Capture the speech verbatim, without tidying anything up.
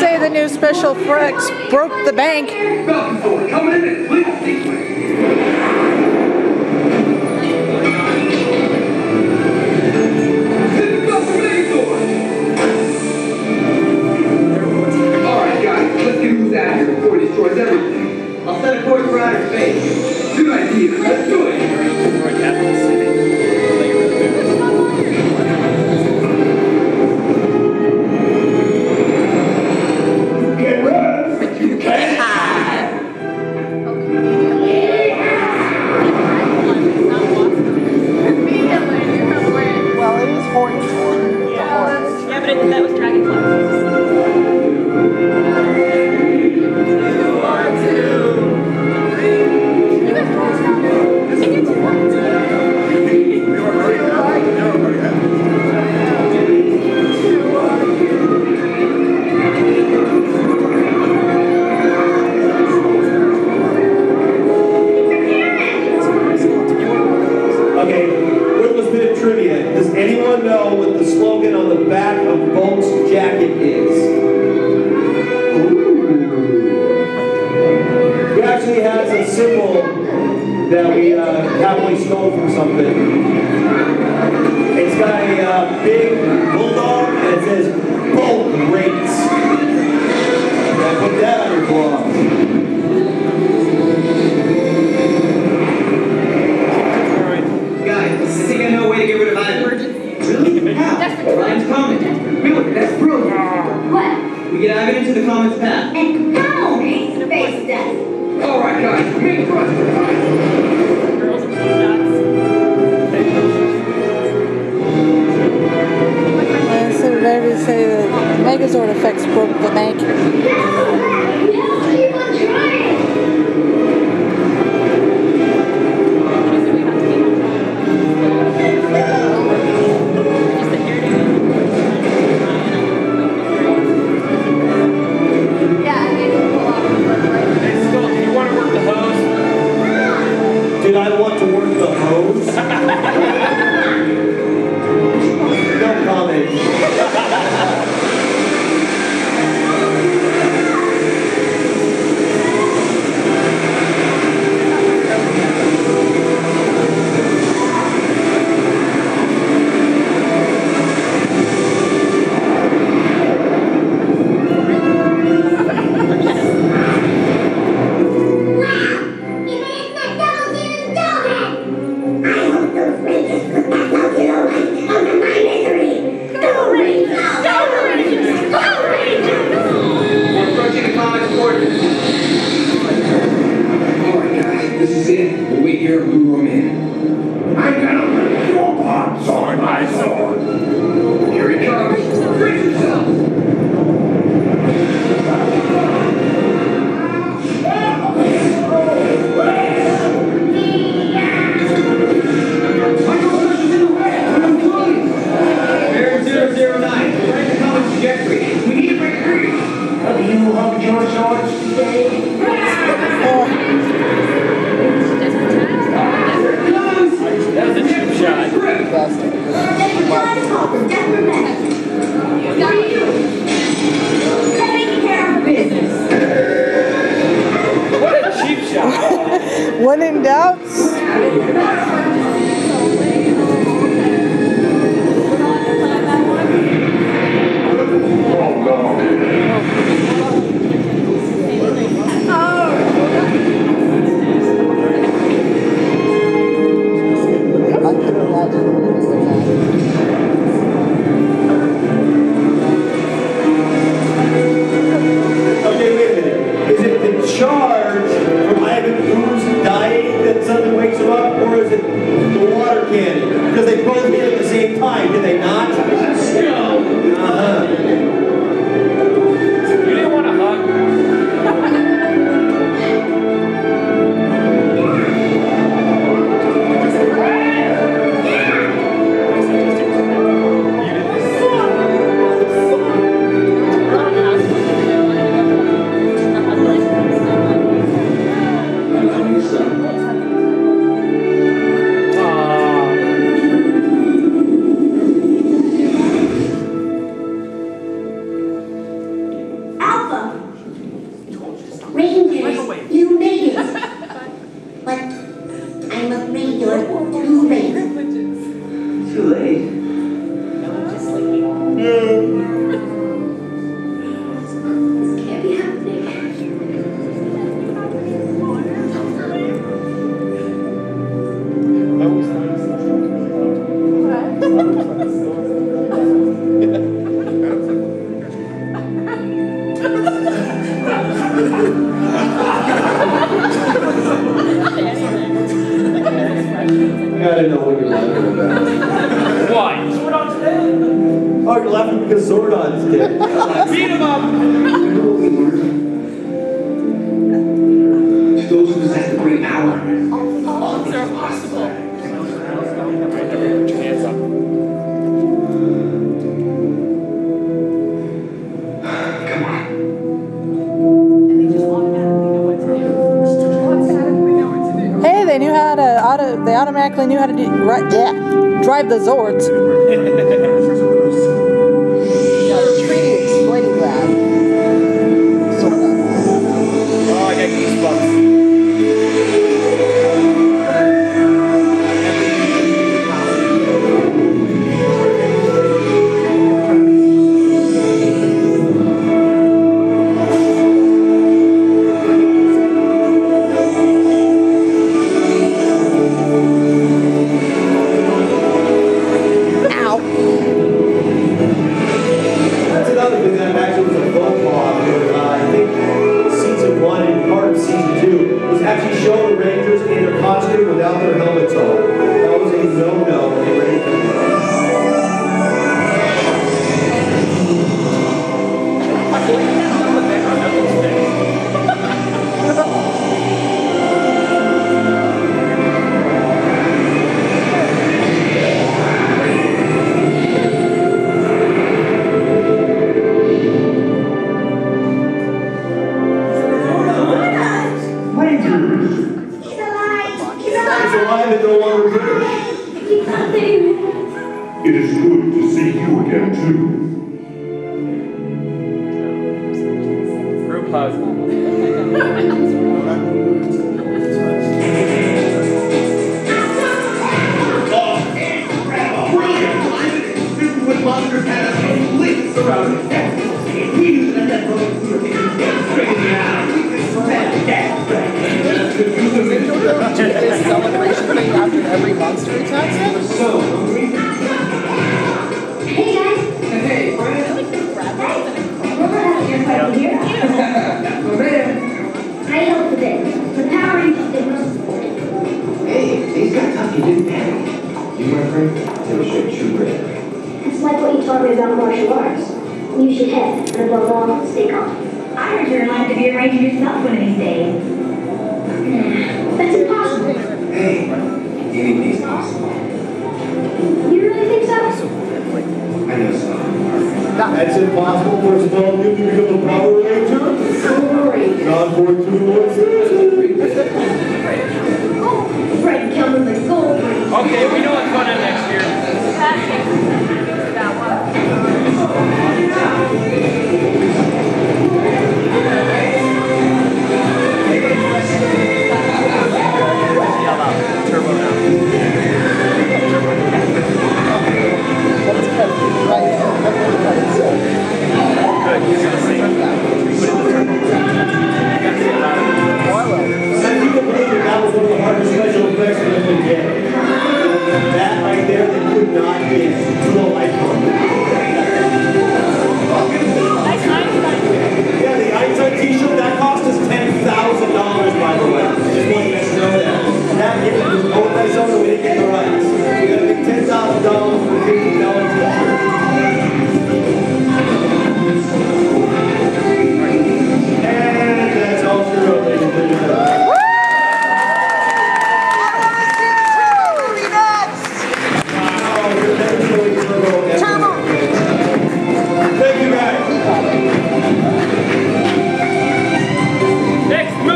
say the new special effects broke the bank. Coming in and complete sequence. Alright guys, let's get who's out here before he destroys everything. I'll set a course for outer space. Good idea, let's do it! Get ready! You can't hide! Well, it is forty-four. Yeah, yeah, but I did that with Dragonfly. Does anyone know what the slogan on the back of Bolt's jacket is? Ooh. He actually has a symbol that we uh, happily stole from something. It's got a uh, big bulldog and it says Bolt Rates. Yeah, put that on your blog. Guys, I think I know a way to get rid of Ivan. Really? How? Ryan's comment. Really? That's brilliant. What? We get Ivan into the comments path. And how he's faced us. Alright guys, make thrust for Ivan. Girls and shots. And so Narvy say that Megazord effects broke the bank. Keep on trying. Did I want to work the hose? No comment. When in doubt, charge from Ivan Ooze dying that suddenly wakes him up, or is it exactly knew how to do, right, yeah, drive the Zords. Yeah, the treaty explained that. Sort of. Oh, I got goosebumps. It is good to see you again, too. Group hug. With monsters had a complete surrounding death. We use it as that road to straight in the eye. We can smash that back. Do this celebration thing after every monster attacks him? So hungry. Hey guys. Hey, friend. Hey. Remember how you're fighting here? Go there. I helped with it. The Power Rangers did most of it. Hey, these got tough. You didn't panic. You, my friend, demonstrate true grit. It's like what you taught me about martial arts. Use your head, and above all, stay calm. I heard you're alive to be a ranger yourself one of these days. That's impossible. Hey, anything's possible. You really think so? I know so. That's impossible for a small kid to become a Power Ranger? Great. Not for two more seasons. Oh, Fred Kelman, the gold ring. Okay, we